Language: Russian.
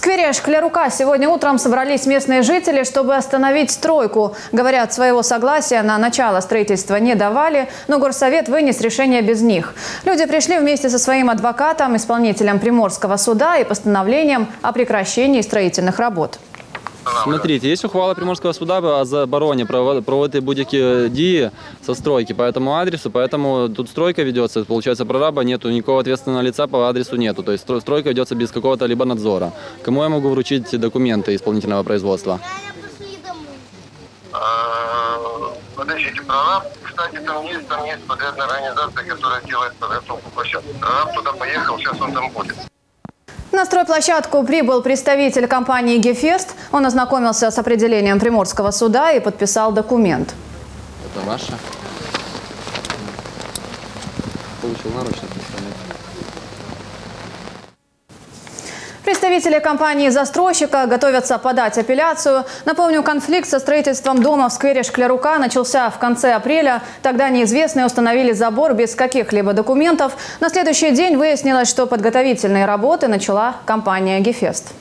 сквере Шклярука сегодня утром собрались местные жители, чтобы остановить стройку. Говорят, своего согласия на начало строительства не давали, но горсовет вынес решение без них. Люди пришли вместе со своим адвокатом, исполнителем Приморского суда и постановлением о прекращении строительных работ. Смотрите, есть ухвала Приморского суда о забороне проводити будь-які дії со стройки по этому адресу, поэтому тут стройка ведется, получается, прораба нету, никакого ответственного лица по адресу нету, то есть стройка ведется без какого-то либо надзора. Кому я могу вручить документы исполнительного производства? Подождите, прораб, кстати, там есть подрядная организация, которая делает подготовку площадки. Прораб туда поехал, сейчас он там будет. На стройплощадку прибыл представитель компании «Гефест». Он ознакомился с определением Приморского суда и подписал документ. Это ваше? Получил наручник. Представители компании-застройщика готовятся подать апелляцию. Напомню, конфликт со строительством дома в сквере Шклярука начался в конце апреля. Тогда неизвестные установили забор без каких-либо документов. На следующий день выяснилось, что подготовительные работы начала компания «Гефест».